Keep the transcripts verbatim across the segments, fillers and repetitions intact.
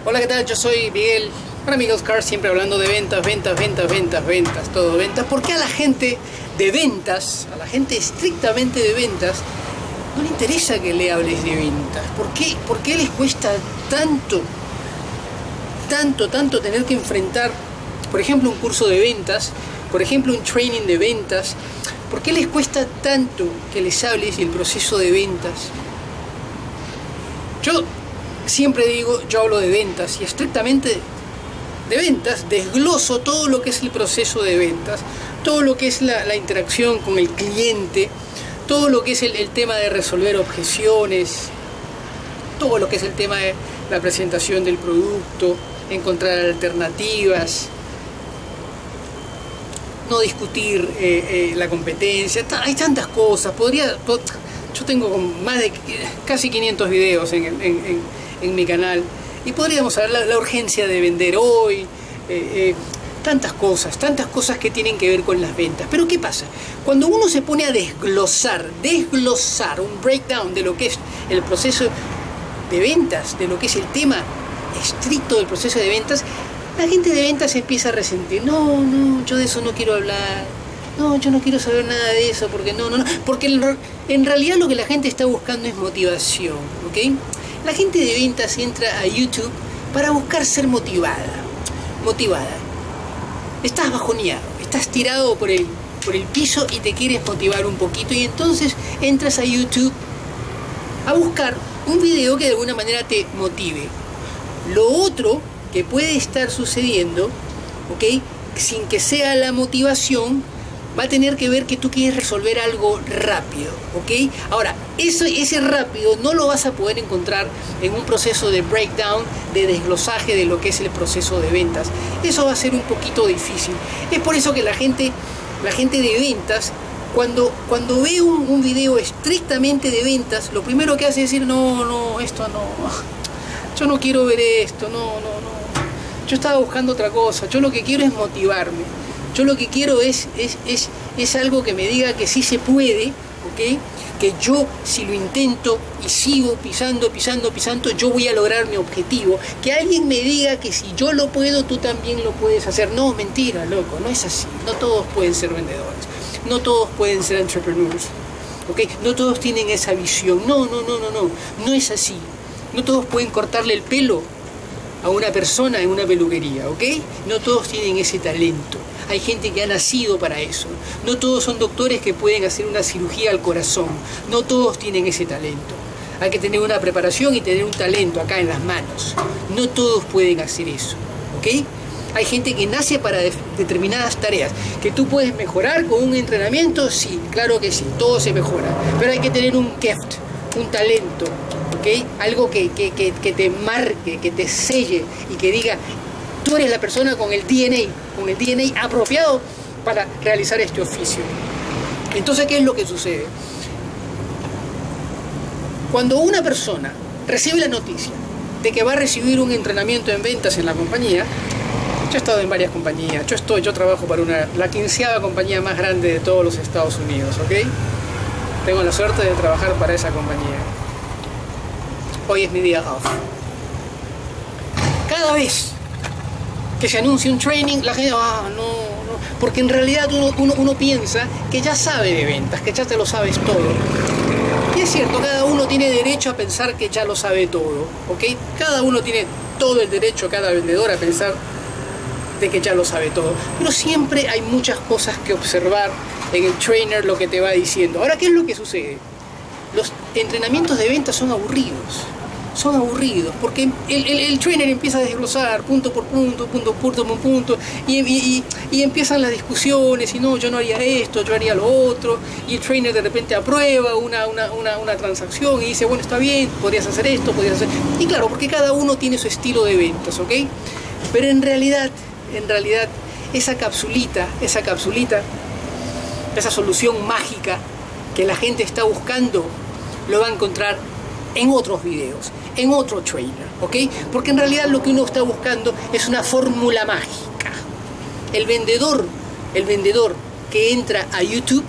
Hola, ¿qué tal? Yo soy Miguel, para Miguel's Cars, siempre hablando de ventas, ventas, ventas, ventas, ventas, todo ventas. ¿Por qué a la gente de ventas, a la gente estrictamente de ventas, no le interesa que le hables de ventas? ¿Por qué, por qué les cuesta tanto, tanto, tanto tener que enfrentar, por ejemplo, un curso de ventas, por ejemplo, un training de ventas? ¿Por qué les cuesta tanto que les hables del proceso de ventas? Yo siempre digo, yo hablo de ventas y estrictamente de ventas, desgloso todo lo que es el proceso de ventas, todo lo que es la, la interacción con el cliente, todo lo que es el, el tema de resolver objeciones, todo lo que es el tema de la presentación del producto, encontrar alternativas, no discutir eh, eh, la competencia. Hay tantas cosas. Podría, pod, yo tengo más de casi quinientos videos en, en, en, en mi canal y podríamos hablar la, la urgencia de vender hoy, eh, eh, tantas cosas, tantas cosas que tienen que ver con las ventas. Pero ¿qué pasa? Cuando uno se pone a desglosar, desglosar un breakdown de lo que es el proceso de ventas, de lo que es el tema estricto del proceso de ventas, la gente de ventas empieza a resentir. No, no, yo de eso no quiero hablar. No, yo no quiero saber nada de eso, porque no, no, no. Porque en realidad lo que la gente está buscando es motivación, ¿ok? La gente de ventas entra a YouTube para buscar ser motivada. Motivada. Estás bajoneado, estás tirado por el, por el piso y te quieres motivar un poquito. Y entonces entras a YouTube a buscar un video que de alguna manera te motive. Lo otro que puede estar sucediendo, ¿ok?, sin que sea la motivación, va a tener que ver que tú quieres resolver algo rápido, ¿ok? Ahora, eso, ese rápido no lo vas a poder encontrar en un proceso de breakdown, de desglosaje de lo que es el proceso de ventas. Eso va a ser un poquito difícil. Es por eso que la gente, la gente de ventas, cuando, cuando ve un, un video estrictamente de ventas, lo primero que hace es decir, no, no, esto no, yo no quiero ver esto, no, no, no. Yo estaba buscando otra cosa, yo lo que quiero es motivarme, yo lo que quiero es, es, es, es algo que me diga que sí se puede, ¿ok? Que yo, si lo intento y sigo pisando, pisando, pisando, yo voy a lograr mi objetivo. Que alguien me diga que si yo lo puedo, tú también lo puedes hacer. No, mentira, loco, no es así. No todos pueden ser vendedores, no todos pueden ser entrepreneurs, ¿ok? No todos tienen esa visión. No, no, no, no, no, no es así. No todos pueden cortarle el pelo a una persona en una peluquería, ¿ok? No todos tienen ese talento. Hay gente que ha nacido para eso. No todos son doctores que pueden hacer una cirugía al corazón. No todos tienen ese talento. Hay que tener una preparación y tener un talento acá en las manos. No todos pueden hacer eso, ¿ok? Hay gente que nace para de determinadas tareas. ¿Que tú puedes mejorar con un entrenamiento? Sí, claro que sí, todo se mejora. Pero hay que tener un gift, un talento, ¿okay? Algo que, que, que, que te marque, que te selle y que diga, tú eres la persona con el D N A, con el D N A apropiado para realizar este oficio. Entonces, ¿qué es lo que sucede? Cuando una persona recibe la noticia de que va a recibir un entrenamiento en ventas en la compañía, yo he estado en varias compañías, yo, estoy, yo trabajo para una, la quinceava compañía más grande de todos los Estados Unidos, ¿ok? Tengo la suerte de trabajar para esa compañía. Hoy es mi día off. Cada vez que se anuncia un training, la gente, ah, no, no, porque en realidad uno, uno, uno piensa que ya sabe de ventas, que ya te lo sabes todo. Y es cierto, cada uno tiene derecho a pensar que ya lo sabe todo, ¿ok? Cada uno tiene todo el derecho, cada vendedor, a pensar de que ya lo sabe todo. Pero siempre hay muchas cosas que observar en el trainer, lo que te va diciendo. Ahora, ¿qué es lo que sucede? Los entrenamientos de ventas son aburridos. Son aburridos, porque el, el, el trainer empieza a desglosar punto por punto, punto por punto, por punto, y, y, y, y empiezan las discusiones, y no, yo no haría esto, yo haría lo otro, y el trainer de repente aprueba una, una, una, una transacción y dice, bueno, está bien, podrías hacer esto, podrías hacer... Y claro, porque cada uno tiene su estilo de ventas, ¿ok? Pero en realidad, en realidad, esa capsulita, esa capsulita, esa solución mágica que la gente está buscando, lo va a encontrar en otros videos, en otro trainer, ¿ok? Porque en realidad lo que uno está buscando es una fórmula mágica. El vendedor, el vendedor que entra a YouTube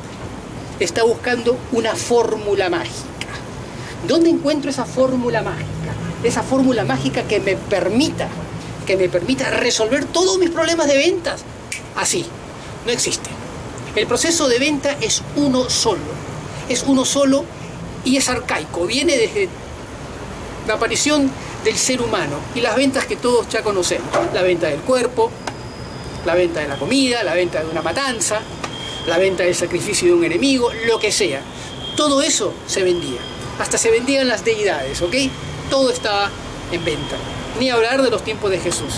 está buscando una fórmula mágica. ¿Dónde encuentro esa fórmula mágica? esa fórmula mágica que me permita, que me permita resolver todos mis problemas de ventas. Así, no existe. El proceso de venta es uno solo, es uno solo y es arcaico, viene desde la aparición del ser humano y las ventas que todos ya conocemos, la venta del cuerpo, la venta de la comida, la venta de una matanza, la venta del sacrificio de un enemigo, lo que sea. Todo eso se vendía, hasta se vendían las deidades, ¿ok? Todo estaba en venta, ni hablar de los tiempos de Jesús.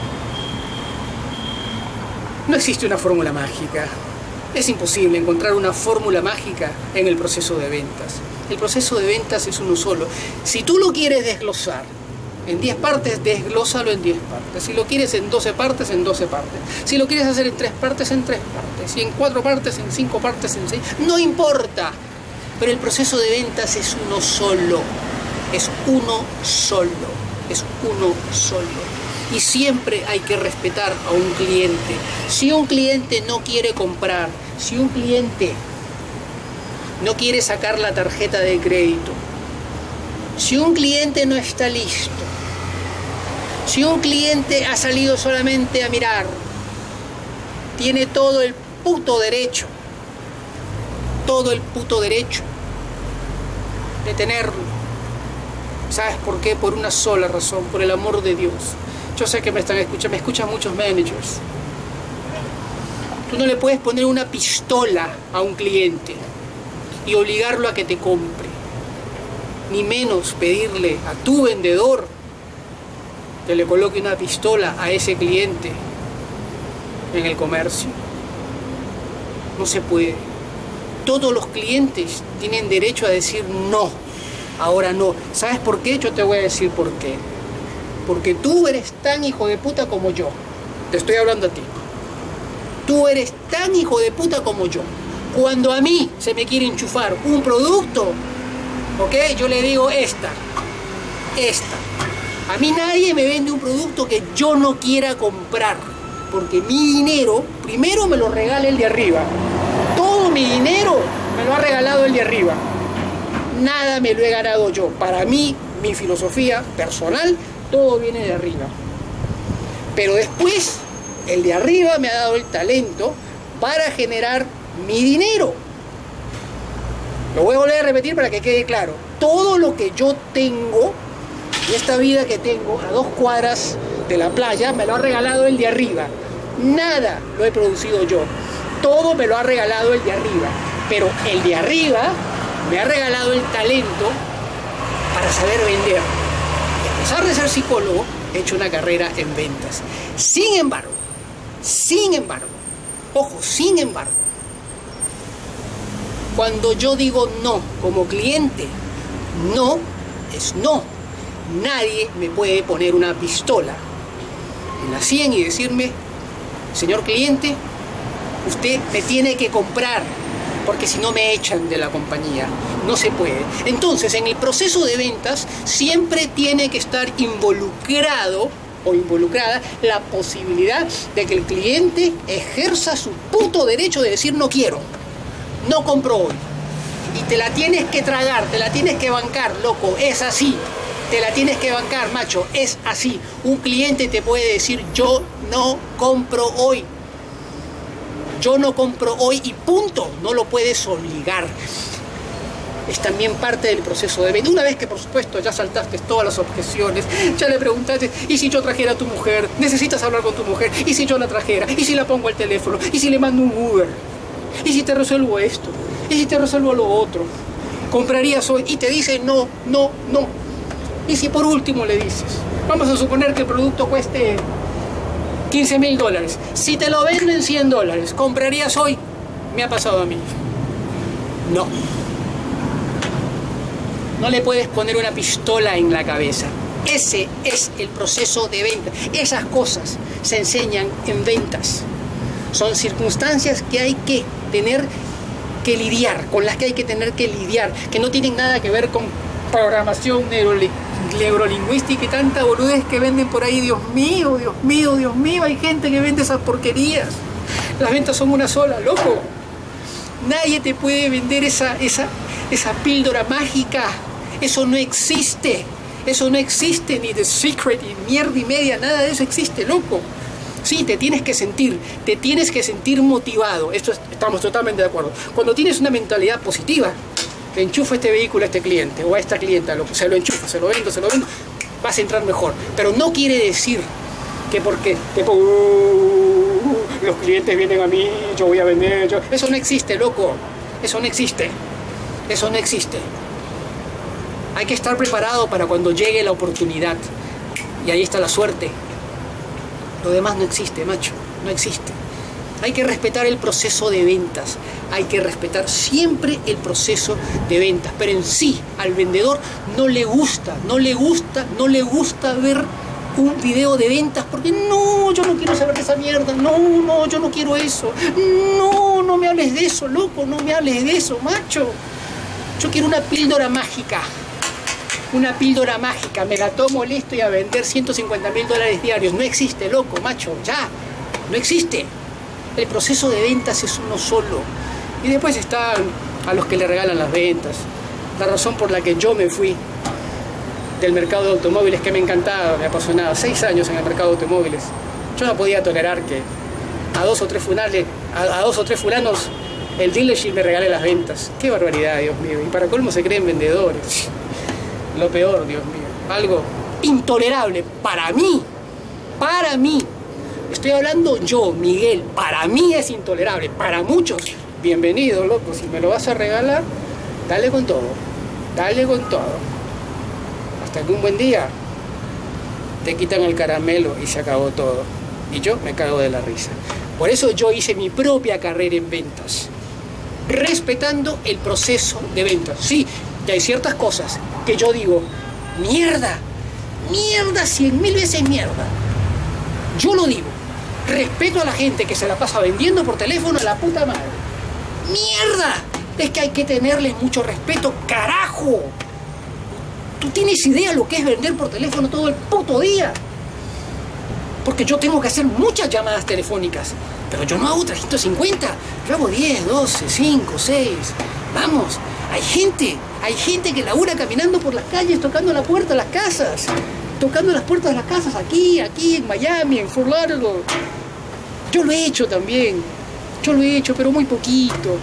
No existe una fórmula mágica, es imposible encontrar una fórmula mágica en el proceso de ventas. El proceso de ventas es uno solo. Si tú lo quieres desglosar en diez partes, desglósalo en diez partes. Si lo quieres en doce partes, en doce partes. Si lo quieres hacer en tres partes, en tres partes. Si en cuatro partes, en cinco partes, en seis. No importa. Pero el proceso de ventas es uno solo. Es uno solo. Es uno solo. Y siempre hay que respetar a un cliente. Si un cliente no quiere comprar, si un cliente no quiere sacar la tarjeta de crédito, si un cliente no está listo, si un cliente ha salido solamente a mirar, tiene todo el puto derecho, todo el puto derecho de tenerlo. ¿Sabes por qué? Por una sola razón, por el amor de Dios. Yo sé que me están escuchando, me escuchan muchos managers. Tú no le puedes poner una pistola a un cliente y obligarlo a que te compre, ni menos pedirle a tu vendedor que le coloque una pistola a ese cliente en el comercio. No se puede. Todos los clientes tienen derecho a decir no, ahora no. ¿Sabes por qué? Yo te voy a decir por qué. Porque tú eres tan hijo de puta como yo. Te estoy hablando a ti. Tú eres tan hijo de puta como yo. Cuando a mí se me quiere enchufar un producto, ¿ok? Yo le digo esta, esta. A mí nadie me vende un producto que yo no quiera comprar. Porque mi dinero, primero me lo regala el de arriba. Todo mi dinero me lo ha regalado el de arriba. Nada me lo he ganado yo. Para mí, mi filosofía personal, todo viene de arriba. Pero después, el de arriba me ha dado el talento para generar mi dinero. Lo voy a volver a repetir para que quede claro. Todo lo que yo tengo, y esta vida que tengo a dos cuadras de la playa, me lo ha regalado el de arriba. Nada lo he producido yo. Todo me lo ha regalado el de arriba. Pero el de arriba me ha regalado el talento para saber vender. A pesar de ser psicólogo, he hecho una carrera en ventas. Sin embargo, sin embargo, ojo, sin embargo, cuando yo digo no como cliente, no es no. Nadie me puede poner una pistola en la sien y decirme, señor cliente, usted me tiene que comprar, porque si no me echan de la compañía. No se puede. Entonces, en el proceso de ventas siempre tiene que estar involucrado o involucrada la posibilidad de que el cliente ejerza su puto derecho de decir no quiero, no compro hoy. Y te la tienes que tragar, te la tienes que bancar, loco, es así. Te la tienes que bancar, macho, es así. Un cliente te puede decir yo no compro hoy. Yo no compro hoy y punto. No lo puedes obligar. Es también parte del proceso de venta. Una vez que, por supuesto, ya saltaste todas las objeciones, ya le preguntaste, ¿y si yo trajera a tu mujer? ¿Necesitas hablar con tu mujer? ¿Y si yo la trajera? ¿Y si la pongo al teléfono? ¿Y si le mando un Uber? ¿Y si te resuelvo esto? ¿Y si te resuelvo lo otro? ¿Comprarías hoy? Y te dice no, no, no. Y si por último le dices, vamos a suponer que el producto cueste quince mil dólares. Si te lo venden cien dólares, ¿comprarías hoy? Me ha pasado a mí. No. No le puedes poner una pistola en la cabeza. Ese es el proceso de venta. Esas cosas se enseñan en ventas. Son circunstancias que hay que tener que lidiar, con las que hay que tener que lidiar, que no tienen nada que ver con programación neurolingüística y tanta boludez que venden por ahí. Dios mío, Dios mío, Dios mío, hay gente que vende esas porquerías. Las ventas son una sola, loco. Nadie te puede vender esa, esa, esa píldora mágica. Eso no existe. Eso no existe, ni The Secret, ni mierda y media, nada de eso existe, loco. Sí, te tienes que sentir, te tienes que sentir motivado. Esto es, estamos totalmente de acuerdo. Cuando tienes una mentalidad positiva, le enchufa este vehículo a este cliente o a esta clienta, lo, se lo enchufa, se lo vendo, se lo vendo, vas a entrar mejor. Pero no quiere decir que porque te pongo, uh, los clientes vienen a mí, yo voy a vender, yo... Eso no existe, loco. Eso no existe. Eso no existe. Hay que estar preparado para cuando llegue la oportunidad. Y ahí está la suerte. Lo demás no existe, macho. No existe. Hay que respetar el proceso de ventas. Hay que respetar siempre el proceso de ventas. Pero en sí, al vendedor no le gusta, no le gusta, no le gusta ver un video de ventas. Porque no, yo no quiero saber de esa mierda. No, no, yo no quiero eso. No, no me hables de eso, loco. No me hables de eso, macho. Yo quiero una píldora mágica. Una píldora mágica, me la tomo, listo, y a vender ciento cincuenta mil dólares diarios. No existe, loco, macho, ya, no existe. El proceso de ventas es uno solo. Y después están a los que le regalan las ventas. La razón por la que yo me fui del mercado de automóviles, que me encantaba, me apasionaba, seis años en el mercado de automóviles. Yo no podía tolerar que a dos o tres funales, a, a dos o tres fulanos el dealership me regale las ventas. Qué barbaridad, Dios mío. Y para colmo se creen vendedores. Lo peor, Dios mío. Algo intolerable para mí. Para mí. Estoy hablando yo, Miguel. Para mí es intolerable. Para muchos, bienvenido, loco. Si me lo vas a regalar, dale con todo. Dale con todo. Hasta que un buen día te quitan el caramelo y se acabó todo. Y yo me cago de la risa. Por eso yo hice mi propia carrera en ventas. Respetando el proceso de ventas. Sí, y hay ciertas cosas que yo digo, mierda, mierda, cien mil veces mierda. Yo lo digo, respeto a la gente que se la pasa vendiendo por teléfono a la puta madre. Mierda, es que hay que tenerles mucho respeto, carajo. ¿Tú tienes idea lo que es vender por teléfono todo el puto día? Porque yo tengo que hacer muchas llamadas telefónicas, pero yo no hago trescientos cincuenta, yo hago diez, doce, cinco, seis, vamos. Hay gente, hay gente que labura caminando por las calles, tocando la puerta de las casas. Tocando las puertas de las casas aquí, aquí, en Miami, en Fort Lauderdale. Yo lo he hecho también. Yo lo he hecho, pero muy poquito.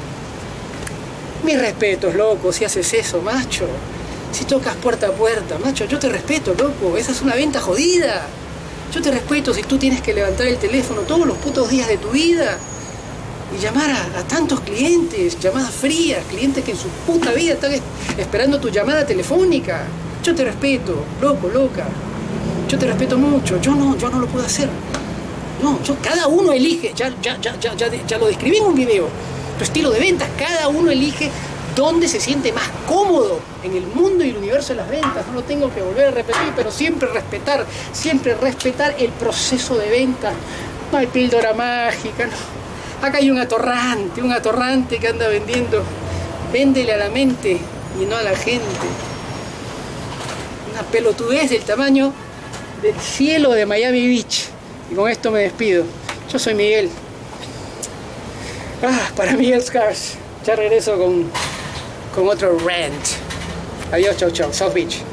Mis respetos, loco, si haces eso, macho. Si tocas puerta a puerta, macho, yo te respeto, loco. Esa es una venta jodida. Yo te respeto si tú tienes que levantar el teléfono todos los putos días de tu vida y llamar a, a tantos clientes, llamadas frías, clientes que en su puta vida están es, esperando tu llamada telefónica. Yo te respeto, loco, loca. Yo te respeto mucho. Yo no, yo no lo puedo hacer. No, yo, cada uno elige, ya, ya, ya, ya, ya, ya lo describí en un video, tu estilo de ventas, cada uno elige dónde se siente más cómodo en el mundo y el universo de las ventas. No lo tengo que volver a repetir, pero siempre respetar, siempre respetar el proceso de venta. No hay píldora mágica, no. Acá hay un atorrante, un atorrante que anda vendiendo. Véndele a la mente y no a la gente. Una pelotudez del tamaño del cielo de Miami Beach. Y con esto me despido. Yo soy Miguel. Ah, para Miguel Scars. Ya regreso con, con otro rant. Adiós, chau, chau. South Beach.